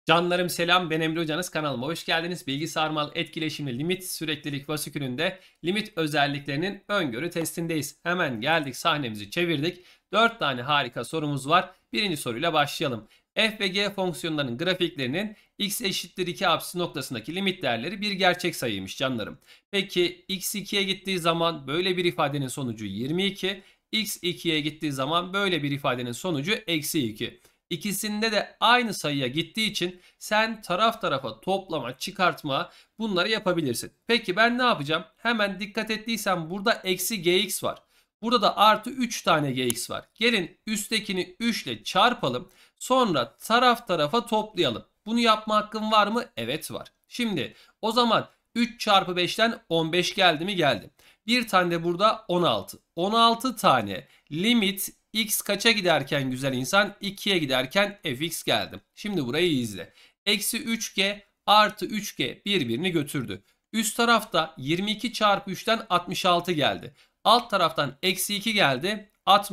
Canlarım selam, ben Emre Hocanız, kanalıma hoş geldiniz. Bilgisayar etkileşimli limit süreklilik fasikülünde limit özelliklerinin öngörü testindeyiz. Hemen geldik, sahnemizi çevirdik. 4 tane harika sorumuz var. Birinci soruyla başlayalım. F ve G fonksiyonlarının grafiklerinin x eşittir 2 apsisi noktasındaki limit değerleri bir gerçek sayıymış canlarım. Peki x 2'ye gittiği zaman böyle bir ifadenin sonucu 22, x 2'ye gittiği zaman böyle bir ifadenin sonucu eksi 2. İkisinde de aynı sayıya gittiği için sen taraf tarafa toplama, çıkartma bunları yapabilirsin. Peki ben ne yapacağım? Hemen dikkat ettiysen burada eksi gx var. Burada da artı 3 tane gx var. Gelin üsttekini 3 ile çarpalım. Sonra taraf tarafa toplayalım. Bunu yapma hakkım var mı? Evet var. Şimdi o zaman 3 çarpı 5'ten 15 geldi mi? Geldi. Bir tane de burada 16. 16 tane limit x kaça giderken güzel insan? 2'ye giderken fx geldi. Şimdi burayı iyi izle. Eksi 3g artı 3g birbirini götürdü. Üst tarafta 22 çarpı 3'ten 66 geldi. Alt taraftan eksi 2 geldi.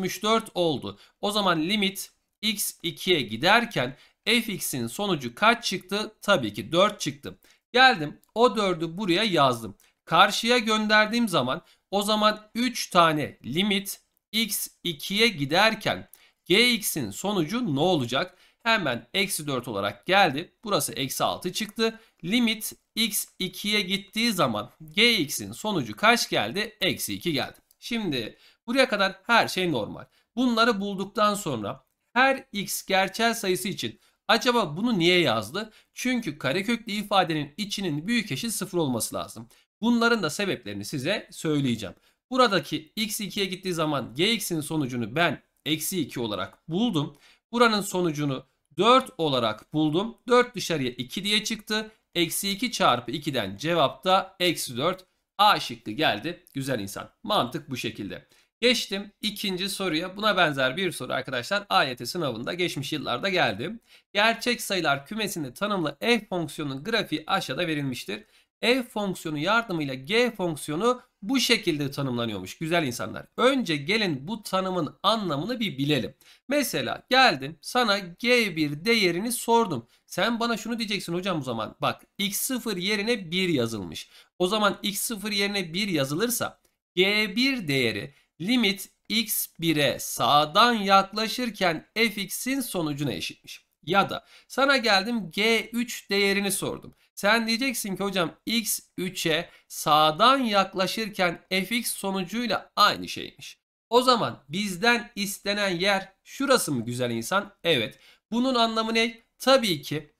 64 oldu. O zaman limit x 2'ye giderken fx'in sonucu kaç çıktı? Tabii ki 4 çıktı. Geldim, o 4'ü buraya yazdım. Karşıya gönderdiğim zaman o zaman 3 tane limit x 2'ye giderken gx'in sonucu ne olacak? Hemen eksi 4 olarak geldi. Burası eksi 6 çıktı. Limit x 2'ye gittiği zaman gx'in sonucu kaç geldi? Eksi 2 geldi. Şimdi buraya kadar her şey normal. Bunları bulduktan sonra her x gerçel sayısı için acaba bunu niye yazdı? Çünkü kareköklü ifadenin içinin büyük eşit 0 olması lazım. Bunların da sebeplerini size söyleyeceğim. Buradaki x 2'ye gittiği zaman gx'in sonucunu ben eksi 2 olarak buldum. Buranın sonucunu 4 olarak buldum. 4 dışarıya 2 diye çıktı. Eksi 2 çarpı 2'den cevap da eksi 4. A şıkkı geldi. Güzel insan. Mantık bu şekilde. Geçtim ikinci soruya. Buna benzer bir soru arkadaşlar AYT sınavında geçmiş yıllarda geldi. Gerçek sayılar kümesinde tanımlı f fonksiyonunun grafiği aşağıda verilmiştir. F fonksiyonu yardımıyla g fonksiyonu bu şekilde tanımlanıyormuş güzel insanlar. Önce gelin bu tanımın anlamını bir bilelim. Mesela geldim sana g1 değerini sordum. Sen bana şunu diyeceksin hocam o zaman. Bak x0 yerine 1 yazılmış. O zaman x0 yerine 1 yazılırsa g1 değeri limit x1'e sağdan yaklaşırken fx'in sonucuna eşitmiş. Ya da sana geldim g3 değerini sordum. Sen diyeceksin ki hocam x3'e sağdan yaklaşırken fx sonucuyla aynı şeymiş. O zaman bizden istenen yer şurası mı güzel insan? Evet. Bunun anlamı ne? Tabii ki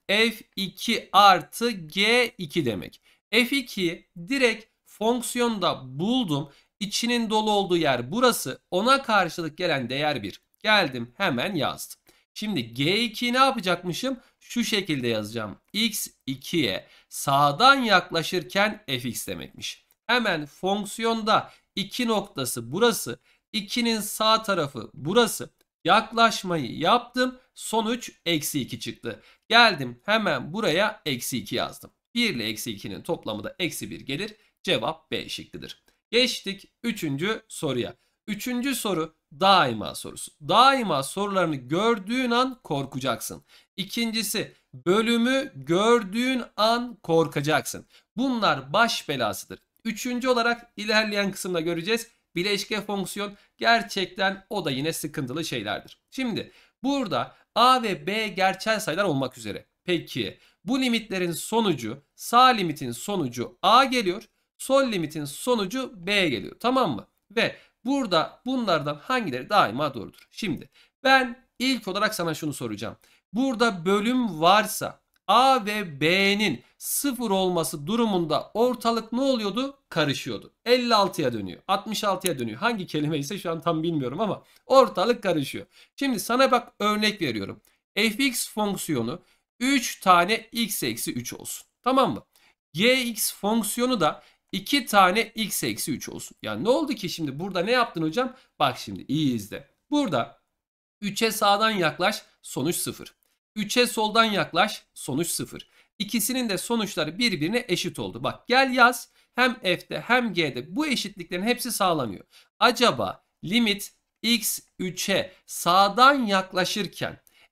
f2 artı g2 demek. f2'yi direkt fonksiyonda buldum. İçinin dolu olduğu yer burası. Ona karşılık gelen değer 1. Geldim hemen yazdım. Şimdi G2'yi ne yapacakmışım? Şu şekilde yazacağım. X2'ye sağdan yaklaşırken fx demekmiş. Hemen fonksiyonda 2 noktası burası. 2'nin sağ tarafı burası. Yaklaşmayı yaptım. Sonuç eksi 2 çıktı. Geldim hemen buraya eksi 2 yazdım. 1 ile eksi 2'nin toplamı da eksi 1 gelir. Cevap B şıkkıdır. Geçtik 3. soruya. 3. soru daima sorusu. Daima sorularını gördüğün an korkacaksın. İkincisi bölümü gördüğün an korkacaksın. Bunlar baş belasıdır. Üçüncü olarak ilerleyen kısımda göreceğiz. Bileşke fonksiyon gerçekten o da yine sıkıntılı şeylerdir. Şimdi burada a ve b gerçel sayılar olmak üzere. Peki bu limitlerin sonucu sağ limitin sonucu a geliyor. Sol limitin sonucu b geliyor. Tamam mı? Ve burada bunlardan hangileri daima doğrudur? Şimdi ben ilk olarak sana şunu soracağım. Burada bölüm varsa a ve b'nin 0 olması durumunda ortalık ne oluyordu? Karışıyordu. 56'ya dönüyor. 66'ya dönüyor. Hangi kelime ise şu an tam bilmiyorum ama ortalık karışıyor. Şimdi sana bak örnek veriyorum. fx fonksiyonu 3 tane x eksi 3 olsun. Tamam mı? Gx fonksiyonu da 2 tane x eksi 3 olsun. Yani ne oldu ki şimdi burada ne yaptın hocam? Bak şimdi iyi izle. Burada 3'e sağdan yaklaş sonuç 0. 3'e soldan yaklaş sonuç 0. İkisinin de sonuçları birbirine eşit oldu. Bak gel yaz. Hem f'de hem g'de bu eşitliklerin hepsi sağlanıyor. Acaba limit x 3'e sağdan yaklaşırken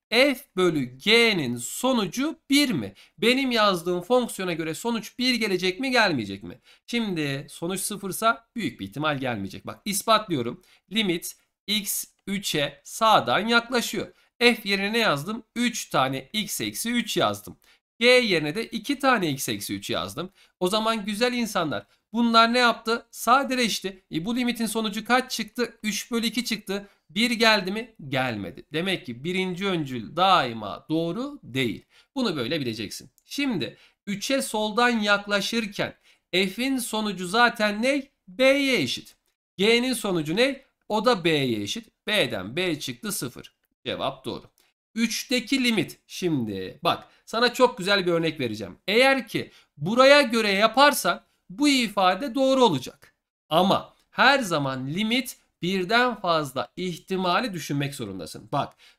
F bölü G'nin sonucu 1 mi? Benim yazdığım fonksiyona göre sonuç 1 gelecek mi, gelmeyecek mi? Şimdi sonuç 0 ise büyük bir ihtimal gelmeyecek. Bak ispatlıyorum. Limit x 3'e sağdan yaklaşıyor. F yerine ne yazdım? 3 tane x eksi 3 yazdım. G yerine de 2 tane x eksi 3 yazdım. O zaman güzel insanlar, bunlar ne yaptı? Sadeleşti. Bu limitin sonucu kaç çıktı? 3 bölü 2 çıktı. 1 geldi mi? Gelmedi. Demek ki birinci öncül daima doğru değil. Bunu böyle bileceksin. Şimdi 3'e soldan yaklaşırken f'in sonucu zaten ne? B'ye eşit. G'nin sonucu ne? O da B'ye eşit. B'den B çıktı 0. Cevap doğru. 3'teki limit. Şimdi bak sana çok güzel bir örnek vereceğim. Eğer ki buraya göre yaparsan bu ifade doğru olacak. Ama her zaman limit birden fazla ihtimali düşünmek zorundasın.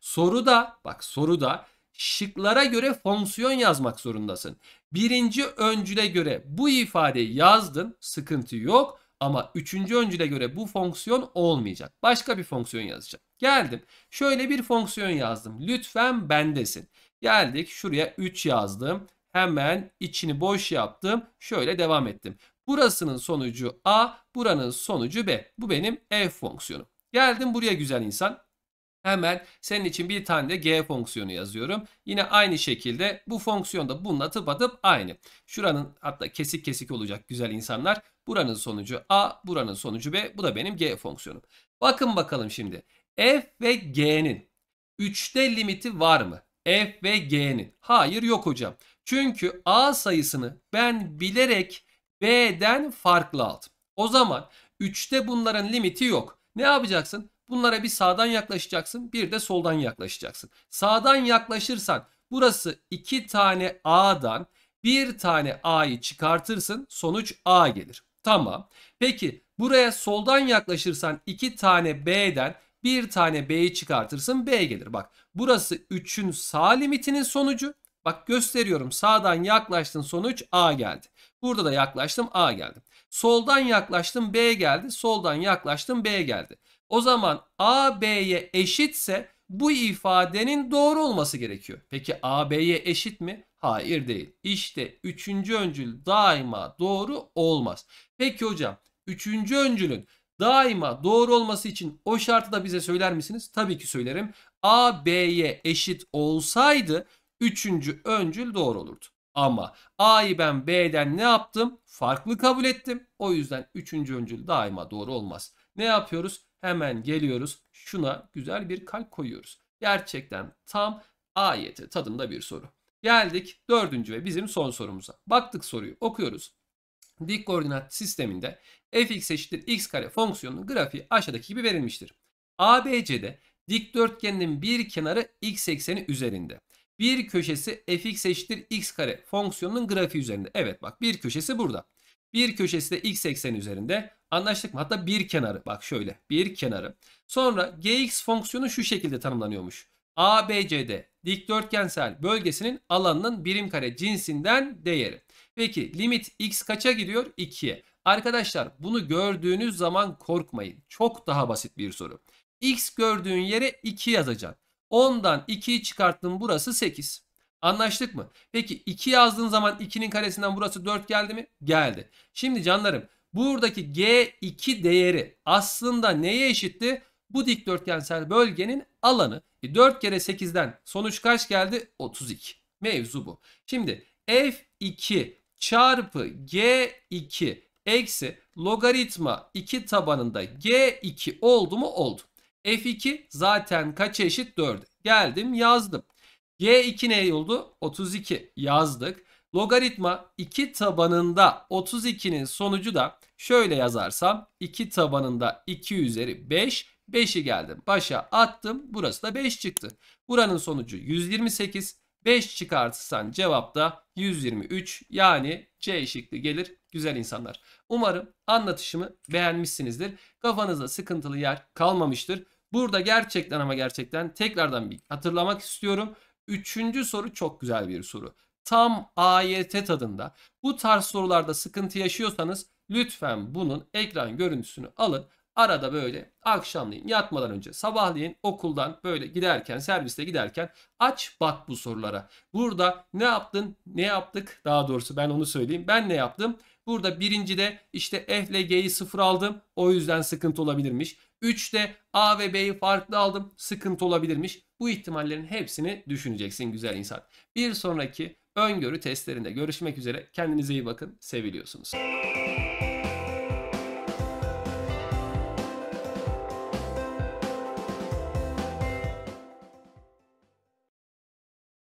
Bak soruda şıklara göre fonksiyon yazmak zorundasın. Birinci öncüle göre bu ifadeyi yazdın, sıkıntı yok. Ama üçüncü öncüle göre bu fonksiyon olmayacak. Başka bir fonksiyon yazacağım. Geldim. Şöyle bir fonksiyon yazdım. Lütfen bendesin. Geldik şuraya 3 yazdım. Hemen içini boş yaptım. Şöyle devam ettim. Burasının sonucu A, buranın sonucu B. Bu benim f fonksiyonum. Geldim buraya güzel insan. Hemen senin için bir tane de g fonksiyonu yazıyorum. Yine aynı şekilde bu fonksiyon da bununla tıpatıp aynı. Şuranın hatta kesik kesik olacak güzel insanlar. Buranın sonucu A, buranın sonucu B. Bu da benim g fonksiyonum. Bakın bakalım şimdi. F ve g'nin 3'te limiti var mı? F ve g'nin. Hayır yok hocam. Çünkü A sayısını ben bilerek B'den farklı aldım. O zaman 3'te bunların limiti yok. Ne yapacaksın? Bunlara bir sağdan yaklaşacaksın, bir de soldan yaklaşacaksın. Sağdan yaklaşırsan burası 2 tane A'dan bir tane A'yı çıkartırsın, sonuç A gelir. Tamam. Peki buraya soldan yaklaşırsan 2 tane B'den bir tane B'yi çıkartırsın, B gelir. Bak burası 3'ün sağ limitinin sonucu. Bak gösteriyorum, sağdan yaklaştın, sonuç A geldi. Burada da yaklaştım, A geldi. Soldan yaklaştım, B geldi. Soldan yaklaştım, B geldi. O zaman A B'ye eşitse bu ifadenin doğru olması gerekiyor. Peki A B'ye eşit mi? Hayır değil. İşte üçüncü öncül daima doğru olmaz. Peki hocam, üçüncü öncülün daima doğru olması için o şartı da bize söyler misiniz? Tabii ki söylerim. A B'ye eşit olsaydı üçüncü öncül doğru olurdu. Ama A'yı ben B'den ne yaptım? Farklı kabul ettim. O yüzden üçüncü öncül daima doğru olmaz. Ne yapıyoruz? Hemen geliyoruz. Şuna güzel bir kalp koyuyoruz. Gerçekten tam ayeti tadında bir soru. Geldik dördüncü ve bizim son sorumuza. Baktık soruyu, okuyoruz. Dik koordinat sisteminde fx eşittir x kare fonksiyonunun grafiği aşağıdaki gibi verilmiştir. ABC'de dikdörtgenin bir kenarı x ekseni üzerinde. Bir köşesi fx eşittir x kare fonksiyonunun grafiği üzerinde. Evet bak, bir köşesi burada. Bir köşesi de x ekseni üzerinde. Anlaştık mı? Hatta bir kenarı. Bak şöyle, bir kenarı. Sonra gx fonksiyonu şu şekilde tanımlanıyormuş. ABC'de dikdörtgensel bölgesinin alanının birim kare cinsinden değeri. Peki limit x kaça gidiyor? 2'ye. Arkadaşlar bunu gördüğünüz zaman korkmayın. Çok daha basit bir soru. X gördüğün yere 2 yazacaksın. 10'dan 2'yi çıkarttın, burası 8. Anlaştık mı? Peki 2 yazdığın zaman 2'nin karesinden burası 4 geldi mi? Geldi. Şimdi canlarım, buradaki G2 değeri aslında neye eşitti? Bu dikdörtgensel bölgenin alanı. 4 kere 8'den sonuç kaç geldi? 32. Mevzu bu. Şimdi F2 çarpı G2 eksi logaritma 2 tabanında G2 oldu mu? Oldu. F2 zaten kaça eşit? 4. Geldim yazdım. G2 ne oldu? 32 yazdık. Logaritma 2 tabanında 32'nin sonucu da şöyle yazarsam 2 tabanında 2 üzeri 5. 5'i geldim başa attım. Burası da 5 çıktı. Buranın sonucu 128. 5 çıkartırsan cevap da 123, yani C şıkkı gelir güzel insanlar. Umarım anlatışımı beğenmişsinizdir. Kafanızda sıkıntılı yer kalmamıştır. Burada gerçekten ama gerçekten tekrardan bir hatırlamak istiyorum. Üçüncü soru çok güzel bir soru. Tam AYT tadında. Bu tarz sorularda sıkıntı yaşıyorsanız lütfen bunun ekran görüntüsünü alın. arada böyle akşamleyin yatmadan önce, sabahleyin okuldan böyle giderken, serviste giderken aç bak bu sorulara. Burada ne yaptın, ne yaptık, daha doğrusu ben onu söyleyeyim. Ben ne yaptım? Burada birincide işte F ile G'yi sıfır aldım. O yüzden sıkıntı olabilirmiş. 3'te A ve B'yi farklı aldım. Sıkıntı olabilirmiş. Bu ihtimallerin hepsini düşüneceksin güzel insan. Bir sonraki öngörü testlerinde görüşmek üzere. Kendinize iyi bakın. Seviliyorsunuz.